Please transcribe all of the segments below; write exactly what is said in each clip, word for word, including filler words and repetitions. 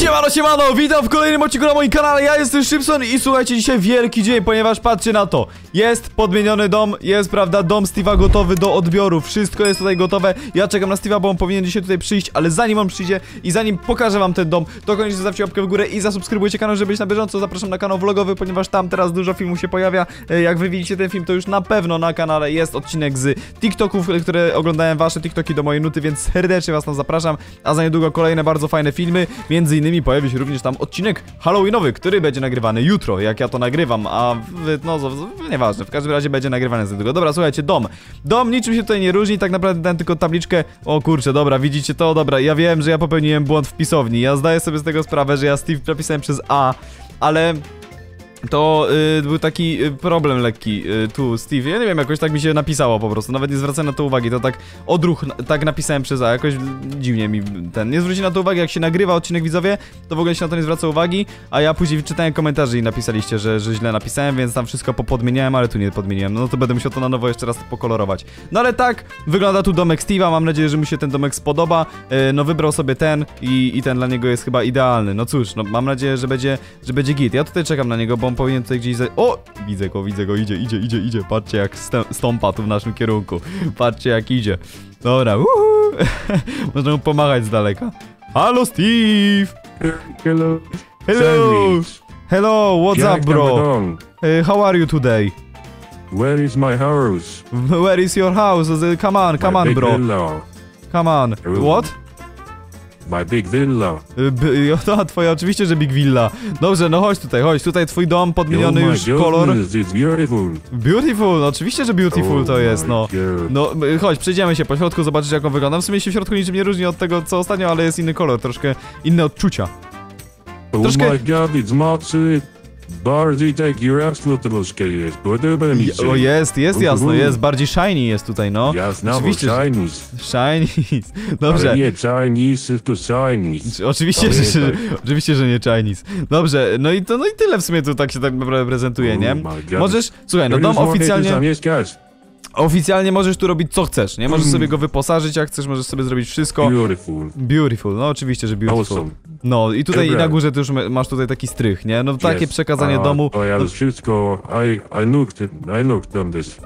Siemano, siemano, witam w kolejnym odcinku na moim kanale, ja jestem Szybson i słuchajcie, dzisiaj wielki dzień, ponieważ patrzcie na to. Jest podmieniony dom, jest, prawda, dom Steve'a gotowy do odbioru, wszystko jest tutaj gotowe. Ja czekam na Steve'a, bo on powinien dzisiaj tutaj przyjść, ale zanim on przyjdzie i zanim pokażę wam ten dom, to koniecznie zostawcie łapkę w górę i zasubskrybujcie kanał, żeby być na bieżąco. Zapraszam na kanał vlogowy, ponieważ tam teraz dużo filmów się pojawia. Jak wy widzicie ten film, to już na pewno na kanale jest odcinek z TikToków, które oglądałem wasze TikToki do mojej nuty, więc serdecznie was tam zapraszam. A za niedługo kolejne bardzo fajne filmy, między innymi pojawi się również tam odcinek halloweenowy, który będzie nagrywany jutro, jak ja to nagrywam, a w, no, w, nieważne, w każdym razie będzie nagrywany za niedługo. Dobra, słuchajcie, dom. Dom niczym się tutaj nie różni, tak naprawdę dałem tylko tabliczkę. O kurczę, dobra, widzicie to? Dobra, ja wiem, że ja popełniłem błąd w pisowni, ja zdaję sobie z tego sprawę, że ja Steve napisałem przez A, ale... To y, był taki y, problem lekki y, tu, Steve, ja nie wiem, jakoś tak mi się napisało po prostu, nawet nie zwracałem na to uwagi, to tak odruch, tak napisałem przez A, jakoś dziwnie mi ten, nie zwróci na to uwagi, jak się nagrywa odcinek, widzowie, to w ogóle się na to nie zwraca uwagi, a ja później czytałem komentarze i napisaliście, że, że źle napisałem, więc tam wszystko popodmieniałem, ale tu nie podmieniłem, no to będę musiał to na nowo jeszcze raz pokolorować. No ale tak, wygląda tu domek Steve'a, mam nadzieję, że mu się ten domek spodoba, y, no wybrał sobie ten i, i ten dla niego jest chyba idealny, no cóż, no mam nadzieję, że będzie, że będzie git, ja tutaj czekam na niego, bo on powinien tutaj gdzieś za... O! Widzę go, widzę go, idzie, idzie, idzie, idzie. Patrzcie jak stąpa tu w naszym kierunku. Patrzcie jak idzie. Dobra, uhu. Można mu pomachać z daleka. Halo Steve! Hello. Hello! Hello, what's Yeah, up bro? on. Uh, how are you today? Where is my house? Where is your house? Uh, Come on, come my on big bro. Villa. Come on. What? My big villa. To twoja, oczywiście, że Big Villa. Dobrze, no chodź tutaj, chodź. Tutaj twój dom, podmieniony oh już kolor. It's beautiful. Beautiful, no oczywiście, że beautiful oh to jest, no. God. No, chodź, przejdziemy się po środku, zobaczysz jak on wygląda. W sumie się w środku niczym nie różni od tego, co ostatnio, ale jest inny kolor, troszkę inne odczucia. Oh Troszkę... my god, it's mocy. Bardziej tak jasno troszkę jest, podoba mi się. O, jest, jest jasno, jest, bardziej shiny jest tutaj, no. Jasno, oczywiście, bo Chinese. Chinese, dobrze. Ale nie Chinese, tylko Chinese. Oczywiście, że, że, oczywiście, że nie Chinese. Dobrze, no i to, no i tyle w sumie tu tak się tak naprawdę prezentuje, nie? Możesz, słuchaj, no dom oficjalnie... Oficjalnie możesz tu robić co chcesz, nie? Możesz sobie go wyposażyć jak chcesz, możesz sobie zrobić wszystko. Beautiful. Beautiful, no oczywiście, że beautiful. Awesome. No i tutaj i na górze ty już masz tutaj taki strych, nie? No takie yes. przekazanie uh, domu. O, ja no... wszystko, I, I looked, I looked on this.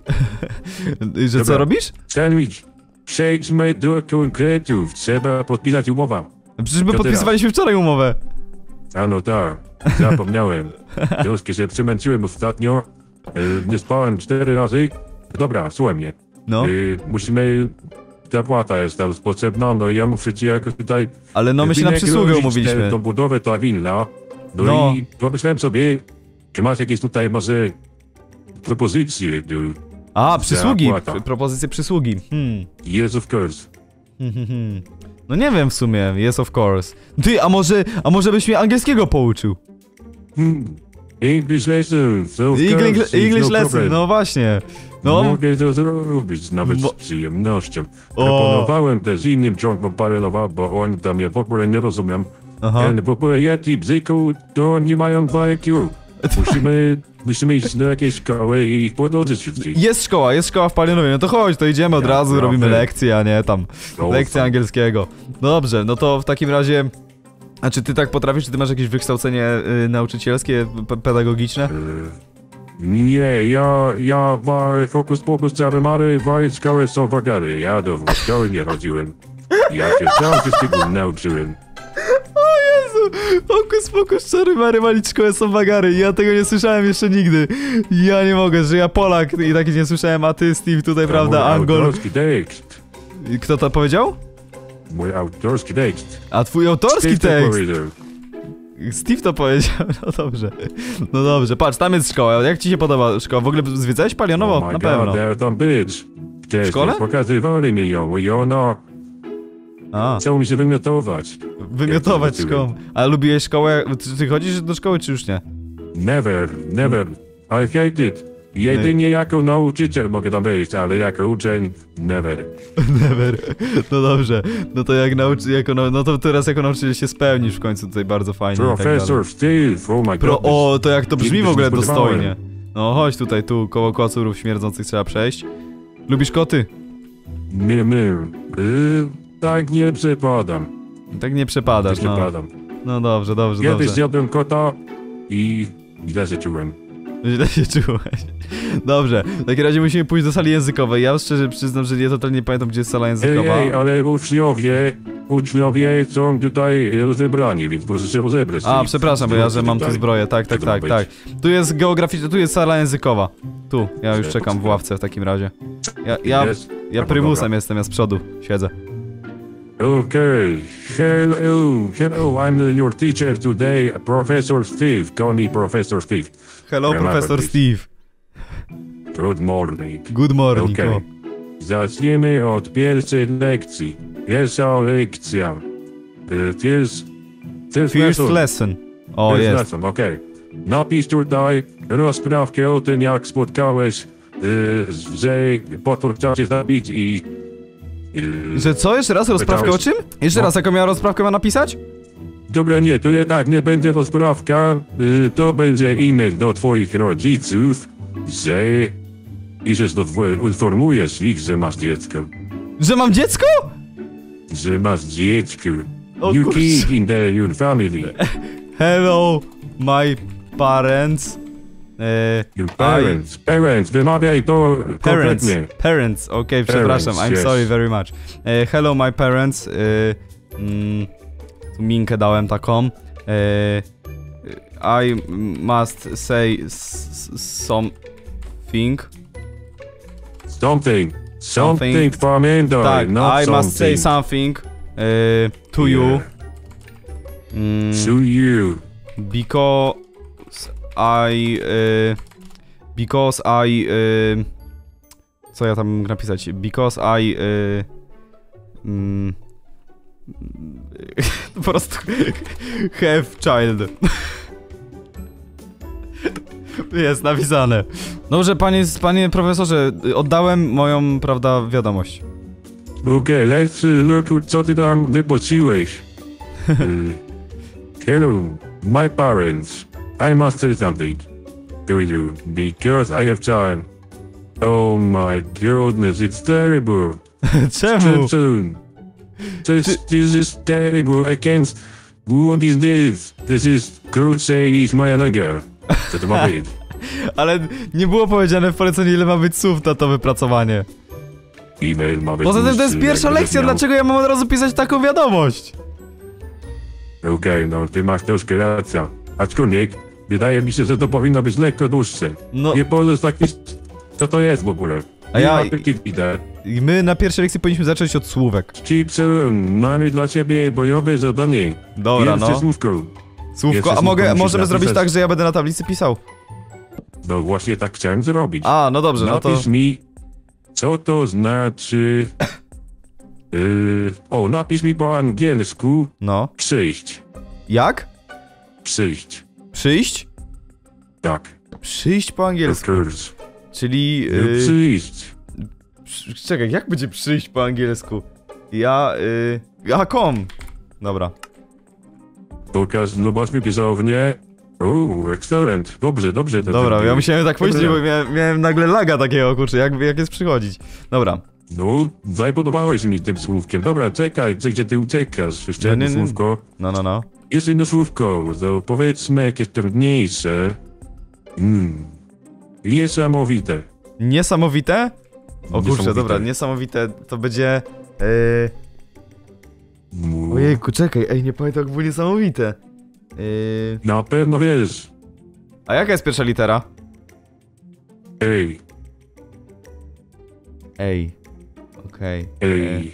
Że co robisz? Sandwich. Przejdźmy do konkretów, trzeba podpisać umowę. Przecież my podpisywaliśmy wczoraj umowę. A no tak, zapomniałem. Troszkę się przemęczyłem ostatnio. E, nie spałem cztery razy. Dobra, słuchaj mnie. No. E, musimy... Ta płata jest tam potrzebna, no i ja muszę ci jakoś tutaj... Ale no my się na przysługę umówiliśmy. Tą budowę, ta willa. No, no. I pomyślałem sobie, czy masz jakieś tutaj może propozycje do... A, przysługi, propozycje przysługi. Hmm. Yes, of course. No nie wiem w sumie, yes of course. Ty, a może, a może byś mnie angielskiego pouczył? Hmm. English lesson, so of English, course, English no lesson, problem. no właśnie. No. Mogę to zrobić, nawet Mo z przyjemnością. Proponowałem też innym ciągom paralowa, bo oni tam ja w ogóle nie rozumiem. Aha. Ale w ogóle ja ci bzyku, to oni mają dwa I Q. Musimy, musimy iść do jakiejś szkoły i ich podłożyć wszystkich. Jest szkoła, jest szkoła w Palionowie, no to chodź, to idziemy od Ja, razu, trochę. robimy lekcję, a nie tam, No, lekcję angielskiego. No dobrze, no to w takim razie... A czy ty tak potrafisz, czy ty masz jakieś wykształcenie y, nauczycielskie, pedagogiczne? Nie, ja, ja ma fokus pokus czary mary, wajt szkoły są wagary. Ja do szkoły nie chodziłem. Ja się sam wszystkiego nauczyłem. O Jezu! Fokus pokus czary mary, walić szkołę są wagary. Ja tego nie słyszałem jeszcze nigdy. Ja nie mogę, że ja Polak i tak nie słyszałem, a ty Steve tutaj, prawda, Angol. Mój autorski tekst. Kto to powiedział? Mój autorski tekst. A twój autorski Steve tekst! powiedział. Steve to powiedział, no dobrze. No dobrze, patrz, tam jest szkoła. Jak ci się podoba szkoła? W ogóle zwiedzałeś Palionowo? Oh Na pewno. God, tam być. W szkole? Pokazywali mi ją i ona... A. Chciał mi się wymiotować. Wymiotować szkołą. A lubiłeś szkołę? Ty, ty chodzisz do szkoły, czy już nie? Never, never. I hate it. Jedynie jako nauczyciel mogę tam wejść, ale jako uczeń, never. Never. No dobrze. No to jak nauczy, jako, no to teraz jako nauczyciel się spełnisz w końcu tutaj bardzo fajnie. Professor tak Steve, oh my Pro, god. o, to jak to brzmi w ogóle dostojnie. spodziewałem. No chodź tutaj, tu koło kocurów śmierdzących trzeba przejść. Lubisz koty? Nie, nie. Yy, tak nie przepadam. Tak nie przepadasz, Nie no. przepadam. No dobrze, dobrze, Kiedyś dobrze. zjadłem kota i źle się czułem. Źle się czułeś. Dobrze, w takim razie musimy pójść do sali językowej. Ja szczerze przyznam, że ja totalnie nie pamiętam, gdzie jest sala Ej, językowa. ej, ale uczniowie, uczniowie są tutaj rozebrani, więc proszę się rozebrać. A, przepraszam, bo ja, że mam tu Tutaj. zbroję. Tak, tak, Tego ma tak, być. tak. Tu jest geograficzna, tu jest sala językowa. Tu, ja już czekam w ławce w takim razie. Ja, ja, Jest? ja No, prymusem dobra. jestem, ja z przodu siedzę. Okay, hello, hello, I'm your teacher today, Professor Steve. Call me Professor Steve. Hello, Remember profesor this. Steve. Good morning. Good morning. Okej. o. Zaczniemy od pierwszej lekcji. Pierwsza lekcja. Y, First, first First lesson. lesson. O, First jest. lesson, okej. Napisz tutaj rozprawkę o tym, jak spotkałeś, y, że potwór chciał cię zabić i... y, Że co? Jeszcze raz rozprawkę o czym? Jeszcze No. raz, jaką miała rozprawkę ma napisać? Dobra, nie, to jednak nie będzie rozprawka, y, to będzie e-mail do twoich rodziców, że... I że informujesz ich, że masz dziecko. Że mam dziecko? Że masz dziecko. O You kurczę. kid in the your family. Hello, my parents. E, Your parents. Parents, wymawiaj to Parents, kompletnie. parents, okej, przepraszam, I'm yes. sorry very much. E, hello my parents, e, mm, tu minkę dałem taką. E, I must say s- s- something. Something. Something, Something. pamiętaj, Tak, not I something. must say something e, to you. Yeah. Mm, To you. because I, e, because I, e, co ja tam mógł napisać? Because I, e, mm, po prostu have child. Jest napisane. Dobrze, panie, panie profesorze, oddałem moją, prawda, wiadomość. Okej, okay, let's uh, look, co ty tam wypociłeś. uh, hello, my parents. I must say something to you, because I have time. Oh my goodness, it's terrible. Czemu? Too soon. This, this is terrible. I can't. What is this? This is Crusade is my nigger. Co to ma być? Ale nie było powiedziane w poleceniu, ile ma być słów na to wypracowanie. E-mail ma być Poza tym to jest dłuższy, pierwsza jakby lekcja, miał- dlaczego ja mam od razu pisać taką wiadomość? Okej, okay, no ty masz troszkę racja. Aczkolwiek, wydaje mi się, że to powinno być lekko dłuższe. No, Nie powiesz taki... Co to jest w ogóle? A ja- Nie ma takiej widać. i my na pierwszej lekcji powinniśmy zacząć od słówek. Chipsem, mamy dla ciebie bojowe zadanie. Dobra, Pierwsze no. słówko. Słówko, Jeszcze a słówko mogę, musisz możemy zrobić napisać. tak, że ja będę na tablicy pisał. No właśnie tak chciałem zrobić. A, no dobrze, no to... Napisz mi, co to znaczy... Yy, o, napisz mi po angielsku No. przyjść. Jak? Przyjść. Przyjść? Tak. Przyjść po Of angielsku. course. Czyli... No, Yy, przyjść. przy- czekaj, jak będzie przyjść po angielsku? Ja... Yy, ja kom. Dobra. Pokaż, zobaczmy pisownię. Uuu, excellent. Dobrze, dobrze. to Dobra, ten- ja musiałem tak powiedzieć, Dobra. bo miałem, miałem nagle laga takiego, kurczę, jak, jak jest przychodzić. Dobra. No, zapodobałeś mi tym słówkiem. Dobra, czekaj, gdzie ty uciekasz? Jeszcze Nie, jedno nie, nie. słówko. No, no, no. Jeszcze jedno słówko, to powiedzmy jakieś trudniejsze. Mm. Niesamowite. Niesamowite? O kurczę, Niesamowite. dobra, niesamowite to będzie... Yy... Mm. Ojejku, czekaj, ej, nie pamiętam jak było niesamowite. Yy... Na pewno wiesz. A jaka jest pierwsza litera? Ej, Ej. Okej. ej. E,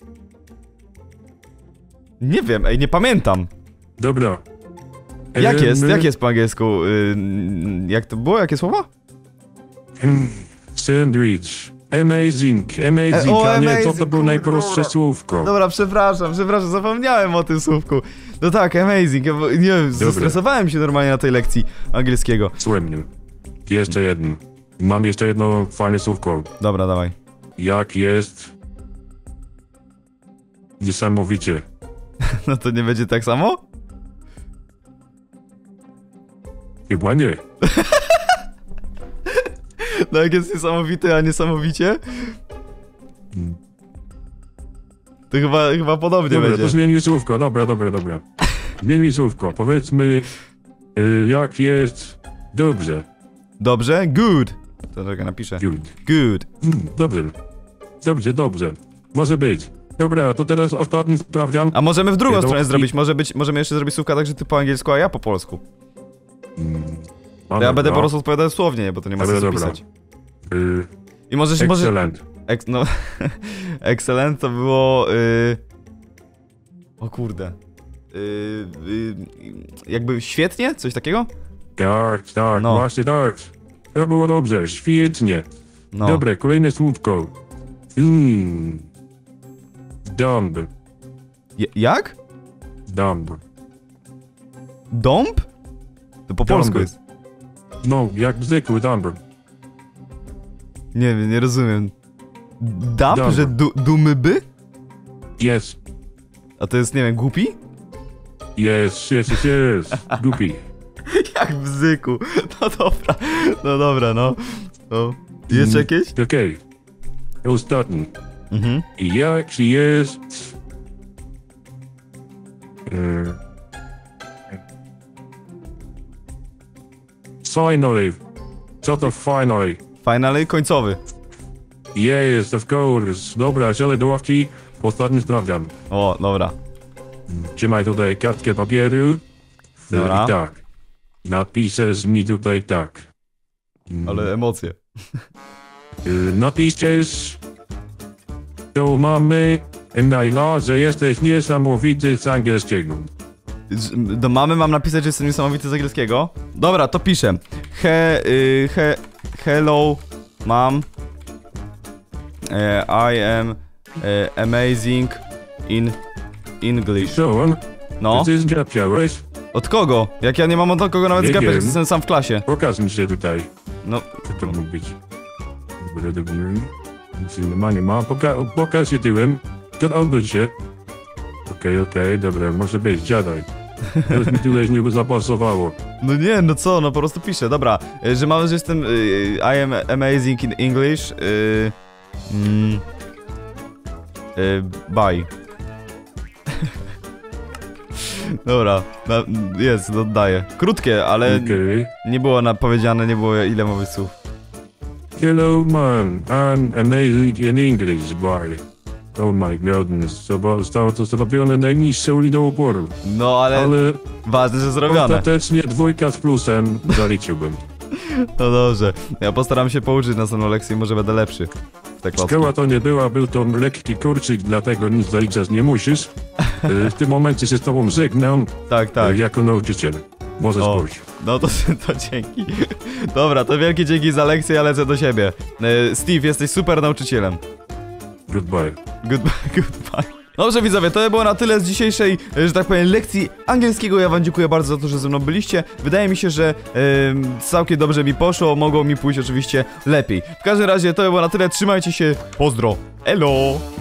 Nie wiem, ej, nie pamiętam. Dobra. Jak E, jest? my- Jak jest po angielsku? Yy, jak to było? Jakie słowa? Hmm, Sandwich. Amazing, amazing, E, o, a nie, to, amazing, to było kurde. najprostsze słówko. Dobra, przepraszam, przepraszam, zapomniałem o tym słówku. No tak, amazing, ja, bo- nie wiem, zestresowałem się normalnie na tej lekcji angielskiego. Słuchaj mnie. Jeszcze jedno. Mam jeszcze jedno fajne słówko. Dobra, dawaj. Jak jest... Niesamowicie. No to nie będzie tak samo? Chyba nie. No jak jest niesamowity, a niesamowicie? Mm. To chyba, chyba podobnie Dobra, będzie. to zmienił słówko. Dobra, dobra, dobra. Zmień słówko, powiedzmy, y, jak jest dobrze. Dobrze? Good. To czekaj, napiszę. Good. Good. Mm, dobrze. Dobrze, dobrze. Może być. Dobra, to teraz ostatni sprawdzian. A możemy w drugą Wiadomo- stronę zrobić, może być, możemy jeszcze zrobić słówka tak, że ty po angielsku, a ja po polsku. Mm, To ja będę po prostu odpowiadał słownie, bo to nie ma Dobra, sensu dobra. pisać. Y, I możesz, może... excellent. Ex, no... Excellent to było... Y... O kurde. Y... Y... Jakby świetnie? Coś takiego? Tak, tak, No. właśnie tak. To było dobrze, świetnie. No. Dobre, kolejne słówko. Mm. Dumb. J jak? Dumb. Dąb? To po polsku Dąb. jest. No, jak zwykły dumb. Nie wiem, nie rozumiem. Dump? Dumb. Że du dumby? Yes, A to jest, nie wiem, głupi? yes, yes, yes, yes. Głupi. Jak w bzyku. No dobra, no dobra, no. no. Jest Mm. jakieś? Okej. Ostatni. Mhm. Jak jest... E... Finally. Co to finally? Finally, końcowy. Yes, of course. Dobra, siadaj do ławki. Ostatni sprawdzian. O, dobra. Trzymaj tutaj kartkę papieru. Dobra. I tak. Napiszesz mi tutaj tak. Mm, Ale emocje. y, Napiszesz... To mamy... Maila, że jesteś niesamowity z angielskiego. Do mamy mam napisać, że jestem niesamowity z angielskiego. Dobra, to piszę. He, y, he, hello, mam. E, I am e, amazing in English. Co? No. Ty zgapiałeś? Od kogo? Jak ja nie mam od kogo nawet Nie zgapiać, jak wiem. jestem sam w klasie. Pokaż mi się tutaj. No, Co to mógł być? Dobra, dobra. Nic nie ma, nie ma. Poka pokaż się tyłem. To odwróć się. Okej, okej, dobra, może być, dziadaj. Już mi tyle nie zapasowało. no nie, no co, no po prostu piszę. Dobra, y, że mam, że jestem y, I am amazing in English. Y, mm, y, bye. Dobra, na, jest, oddaję. Krótkie, ale Okej. nie było na powiedziane, nie było ile mowy słów. Hello, man. I'm amazing in English, boy. Oh my goodness. Zostało to zrobione najniższą liczbą oporu. No ale, Ale ważne, że zrobione. ostatecznie dwójka z plusem zaliczyłbym. No dobrze, ja postaram się pouczyć następną lekcję, może będę lepszy w te klocki. Szkoła to nie była, był to lekki kurczyk, dlatego nic zaliczać nie musisz. E, W tym momencie się z tobą żegnam Tak, tak. e, jako nauczyciel. Możesz O. pójść. No to, to dzięki. Dobra, to wielkie dzięki za lekcję, ja lecę do siebie. E, Steve, jesteś super nauczycielem. Goodbye. Goodbye, goodbye. Dobrze widzowie, to było na tyle z dzisiejszej, e, że tak powiem, lekcji angielskiego. Ja wam dziękuję bardzo za to, że ze mną byliście. Wydaje mi się, że e, całkiem dobrze mi poszło, mogło mi pójść oczywiście lepiej. W każdym razie to było na tyle, trzymajcie się, pozdro, elo!